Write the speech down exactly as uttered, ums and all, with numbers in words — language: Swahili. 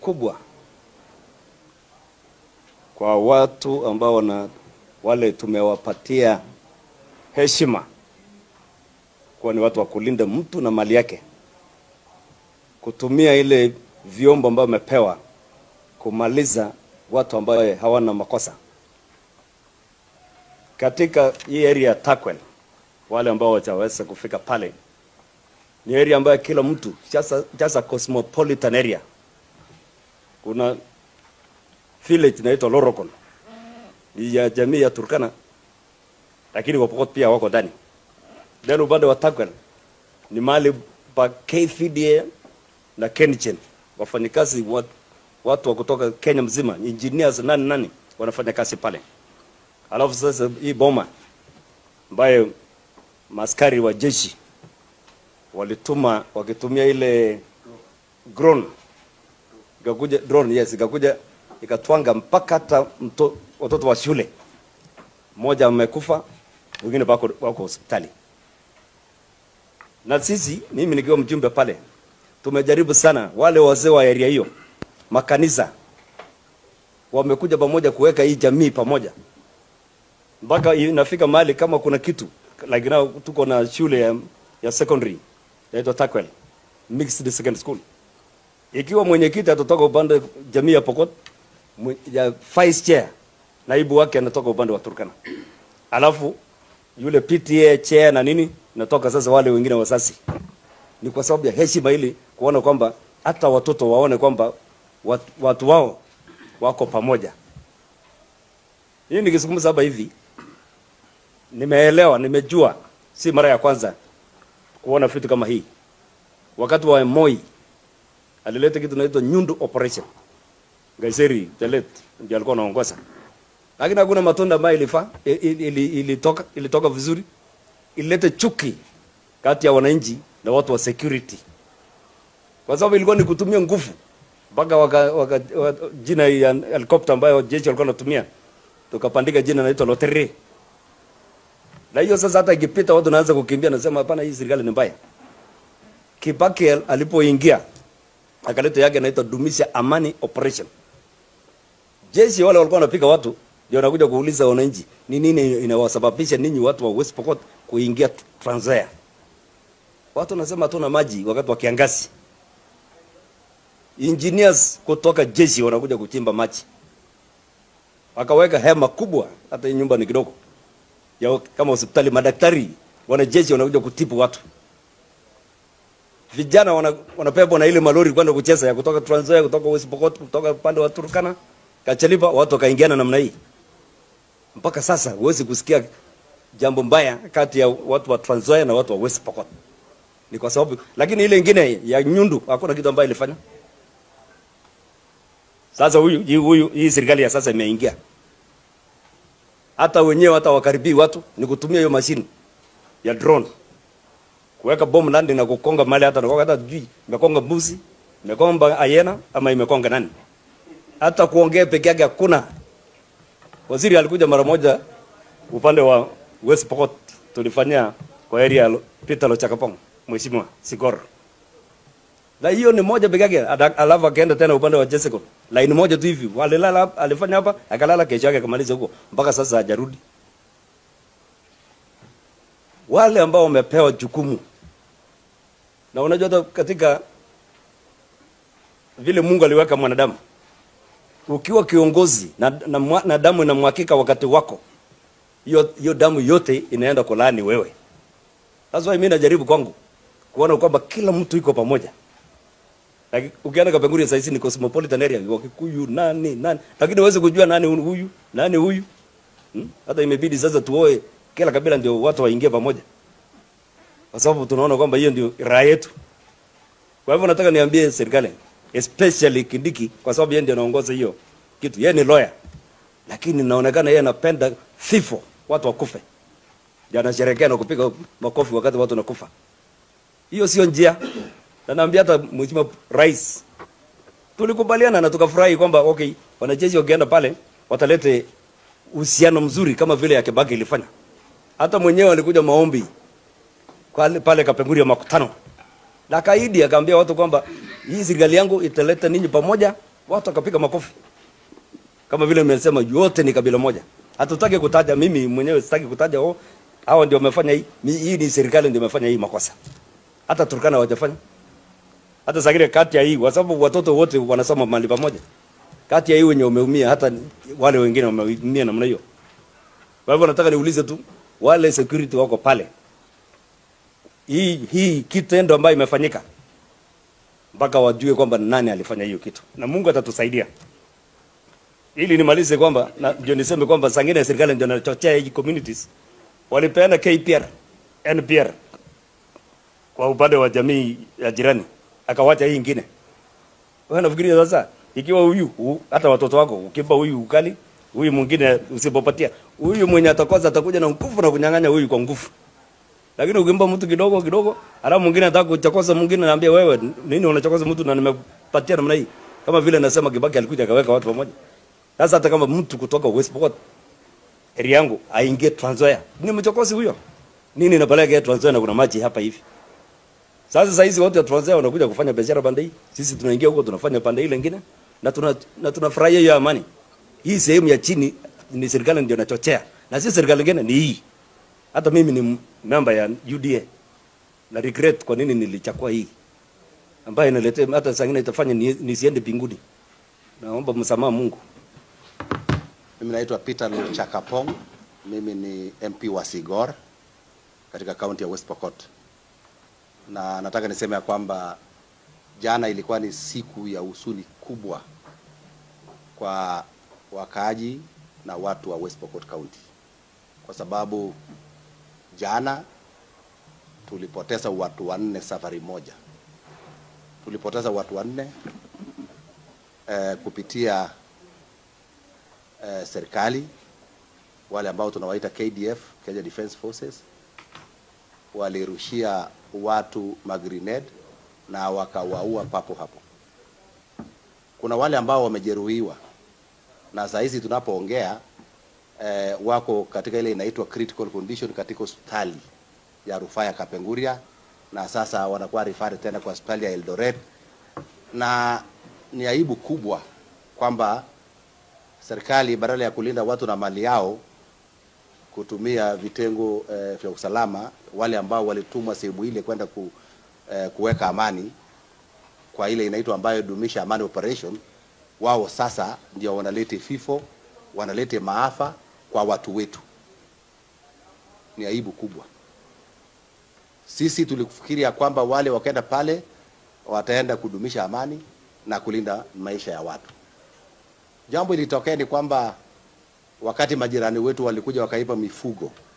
kubwa kwa watu ambao na wale tumewapatia heshima kwa ni watu wa kulinda mtu na mali yake, kutumia ile vyombo ambao wamepewa kumaliza watu ambao hawana makosa. Katika hii area ya Takwel, wale ambao wataweza kufika pale, ni area ambayo kila mtu, just a, just a cosmopolitan area. Kuna village inaitwa Lorokon ya jamii ya Turkana, lakini Wapokot pia wako ndani. Then upande wa Takwel ni mahali pa K V D A na Kenchen, wafanyikazi watu, watu wa kutoka Kenya mzima, engineers nani nani wanafanya kazi pale. Alafu sasa hii boma ambayo maskari wa jeshi walituma wakitumia ile drone, ikakuja drone, yes, ikakuja ikatwanga mpaka hata watoto wa shule mmoja amekufa, wengine wako wako hospitali. Na sisi, mimi nikiwa mjumbe pale, tumejaribu sana, wale wazee wa area hiyo, makanisa wamekuja pamoja kuweka hii jamii pamoja, mpaka inafika mahali kama kuna kitu like now tuko na shule ya, ya secondary inaitwa Takwel Mixed Secondary School. Ikiwa mwenyekiti atatoka upande jamii ya Pokot, ya vice chair naibu wake anatoka upande wa Turkana, alafu yule P T A chair na nini natoka sasa wale wengine wasasi. Ni kwa sababu ya heshima ili kuona kwamba hata watoto waone kwamba watu, watu wao wako pamoja. Hii nikizungumza hapa hivi, nimeelewa, nimejua, si mara ya kwanza kuona vitu kama hii. Wakati wa Moi alileta kitu inaitwa Nyundu operation, Gaiseri Telet ndiye alikuwa anaongoza, lakini hakuna matunda ambayo ilifaa, ilitoka ilitoka vizuri. Ilileta chuki kati ya wananchi na watu wa security, kwa sababu ilikuwa ni kutumia nguvu, mpaka waka, waka, waka jina ya helicopter ambayo jeshi walikuwa wanatumia tukapandika jina inaitwa Lotere. Na hiyo sasa hata ikipita watu wanaanza kukimbia, nasema hapana, hii serikali ni mbaya. Kibaki alipoingia akaleta yake inaitwa Dumisha Amani Operation. Jeshi wale walikuwa wanapiga watu ndio wanakuja kuuliza wananchi ni nini inawasababisha ninyi watu wa West Pokot kuingia Trans Nzoia. Watu wanasema hatuna maji wakati wa kiangazi. Engineers kutoka jeshi wanakuja kuchimba maji, wakaweka hema kubwa, hata nyumba ni kidogo ya kama hospitali. Madaktari wanajeshi wanakuja kutibu watu. Vijana wana, wanapewa na ile malori kwenda kucheza ya kutoka Trans Nzoia, kutoka West Pokot, kutoka pande wa Turkana, Kachaliba, watu wakaingiana namna hii. Mpaka sasa huwezi kusikia jambo mbaya kati ya watu wa Trans Nzoia na watu wa West Pokot. Ni kwa sababu, lakini ile nyingine ya Nyundu hakuna kitu ambayo ilifanya. Sasa huyu huyu hii serikali ya sasa imeingia, hata wenyewe hata wakaribii watu ni kutumia hiyo mashine ya drone kuweka bomb landing na kukonga mali, hata nakoga hata jui imekonga mbuzi, imekonga ayena ama imekonga nani. Hata kuongea peke yake hakuna. Waziri alikuja mara moja upande wa West Pokot, tulifanyia kwa area Peter Lochakapong, Mheshimiwa Sigor. Na hiyo ni moja peke yake, alafu akaenda tena upande wa Jessico. Line moja tu hivi, walilala alifanya hapa, akalala, kesho yake akamaliza huko. Mpaka sasa hajarudi. Wale ambao wamepewa jukumu, na unajua hata katika vile Mungu aliweka mwanadamu, ukiwa kiongozi na, na, na damu inamwakika wakati wako, hiyo hiyo damu yote inaenda kulaani wewe. Sasa mimi najaribu kwangu kuona kwamba kila mtu yuko pamoja. Like, ukienda Kapenguria sasa hizi ni cosmopolitan area, Wakikuyu nani nani, lakini huwezi kujua nani huyu nani huyu. Hmm? Hata imebidi sasa tuoe kila kabila ndio watu waingie pamoja, kwa sababu tunaona kwamba hiyo ndio raha yetu. Kwa hivyo nataka niambie serikali, especially Kindiki, kwa sababu yeye ndiye anaongoza hiyo kitu. Yeye ni lawyer, lakini inaonekana yeye anapenda vifo, watu wakufe. Ndio anasherehekea na kupiga makofi wakati watu wanakufa. Hiyo sio njia. Na naambia hata Mheshimiwa Rais, tulikubaliana na tukafurahi kwamba okay, wanajeshi wakienda pale watalete uhusiano mzuri kama vile ya Kibaki ilifanya. Hata mwenyewe alikuja maombi pale pale Kapenguria makutano. Na kaidi akaambia watu kwamba hii serikali yangu italeta ninyi pamoja watu wakapiga makofi. Kama vile nimesema yote ni kabila moja. Hatutaki kutaja, mimi mwenyewe sitaki kutaja oh hao ndio wamefanya hii. Hii ni serikali ndio imefanya hii makosa. Hata Turkana hawajafanya. Hata Sagire kati ya hii kwa sababu watoto wote wanasoma mahali pamoja. Kati ya hii wenye umeumia hata wale wengine wameumia namna hiyo. Kwa hivyo nataka niulize tu wale security wako pale. Hii hii kitendo ambayo imefanyika mpaka wajue kwamba nani alifanya hiyo kitu. Na Mungu atatusaidia. Ili nimalize kwamba ndio niseme kwamba sangine serikali ndio inachochea hii communities. Walipeana K P R, N P R kwa upande wa jamii ya jirani. Akawacha hii nyingine. Wewe unafikiria sasa ikiwa huyu hata watoto wako ukimpa huyu ukali, huyu mwingine usipopatia, huyu mwenye atakosa atakuja na nguvu na kunyang'anya huyu kwa nguvu. Lakini ukimpa mtu kidogo kidogo, alafu mwingine anataka kuchokoza mwingine anaambia wewe nini unachokoza mtu na nimepatia namna hii. Kama vile nasema Kibaki alikuja akaweka watu pamoja. Sasa hata kama mtu kutoka West Pokot area yangu aingie Trans Nzoia, ni mchokozi huyo. Nini inapeleka Trans Nzoia na kuna maji hapa hivi? Sasa sasa hizi wote wa Trans Nzoia wanakuja kufanya biashara pande hii. Sisi tunaingia huko tunafanya pande ile nyingine na tuna na tunafurahia hiyo amani. Hii sehemu ya chini ni serikali ndio inachochea. Na sisi serikali nyingine ni hii. Hata mimi ni member ya U D A. Na regret kwa nini nilichakua hii. Ambayo inaletea hata sangine itafanya nisiende mbinguni. Naomba msamaha Mungu. Mimi naitwa Peter Chakapong. Mimi ni M P wa Sigor katika kaunti ya West Pokot. Na nataka niseme ya kwamba jana ilikuwa ni siku ya huzuni kubwa kwa wakaaji na watu wa West Pokot County. Kwa sababu jana tulipoteza watu wanne safari moja. Tulipoteza watu wanne eh, kupitia eh, serikali, wale ambao tunawaita K D F, Kenya Defense Forces, walirushia watu magrenade na wakawaua papo hapo. Kuna wale ambao wamejeruhiwa na saa hizi tunapoongea eh, wako katika ile inaitwa critical condition katika hospitali ya rufaa ya Kapenguria, na sasa wanakuwa referred tena kwa hospitali ya Eldoret. Na ni aibu kubwa kwamba serikali badala ya kulinda watu na mali yao kutumia vitengo eh, vya usalama, wale ambao walitumwa sehemu ile kwenda ku, eh, kuweka amani kwa ile inaitwa ambayo dumisha amani operation, wao sasa ndio wanalete fifo, wanalete maafa kwa watu wetu. Ni aibu kubwa. Sisi tulifikiria kwamba wale wakaenda pale wataenda kudumisha amani na kulinda maisha ya watu. Jambo ilitokea ni kwamba wakati majirani wetu walikuja wakaipa mifugo